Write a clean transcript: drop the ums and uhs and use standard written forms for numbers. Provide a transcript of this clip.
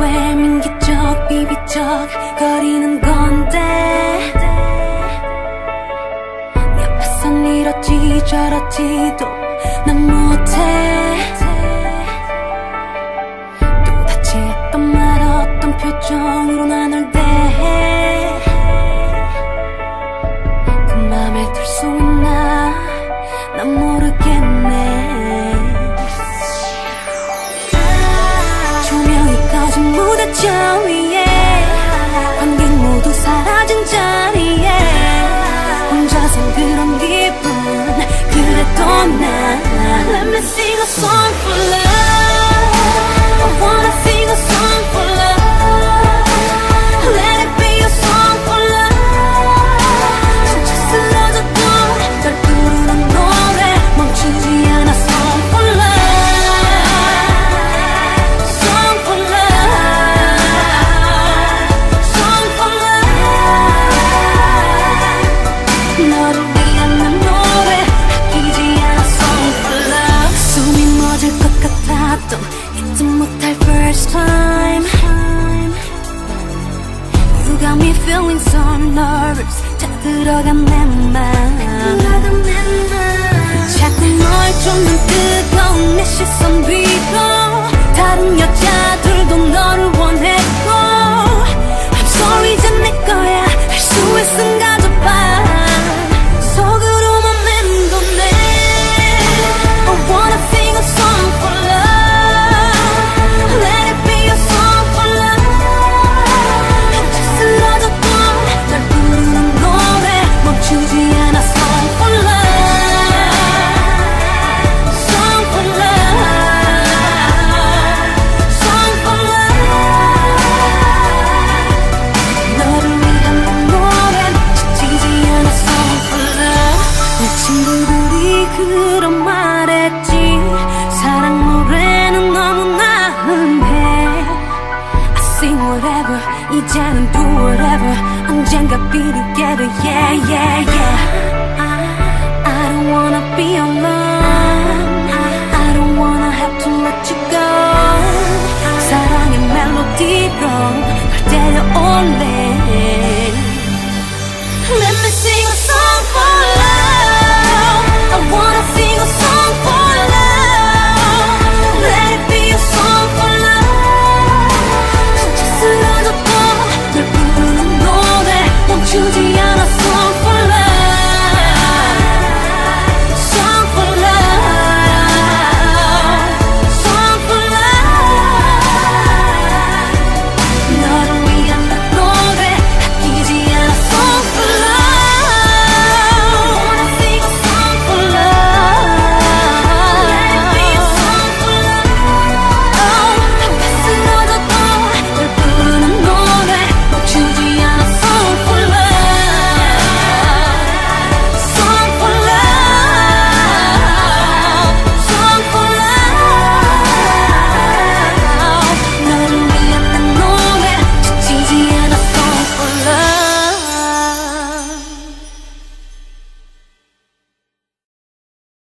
왜 민기적 비비적 거리는 건데 옆에선 이렇지 저렇지도 난 못해. 또다시 했던 말 어떤 표정으로 나 널 대해. 그 맘에 들 수 있나 난 모르겠네. 조명이 꺼진 무대저 위에 관객 모두 사라진 자리에 혼자서 그런 기분. 그래도 난 Let me sing a song for love. I wanna sing a song for love. Let it be a song for love. 진짜 쓰러져도 널 부르는 노래 멈추지 않아. Song for love. Song for love. Song for love. 너를 위한 내 노래 아끼지 않아. Song for love. 숨이 멎을 것 같았던 잊지 못할 first time. You got me feeling so nervous. 다 들어간 내 맘. 자꾸 널 쫓는 뜨거운 내 시선 뒤로 다른 여자들도 너를 원했고. I'm sorry 이제 내 거야. 할 수 있음 가져봐. 속으로만 맴도네. I wanna sing a song for love. Let it be a song for love. 진짜 쓰러져도 널 부르는 노래 멈추지 않아. Song for love. Song for love. Song for love. 너를 위한 내 노래는 지치지 않아. Song for love. 내 친구들이 그런 말했지. 사랑 노래는 너무나 흔해. I sing whatever 이제는 do whatever. 언젠가 be together yeah yeah yeah.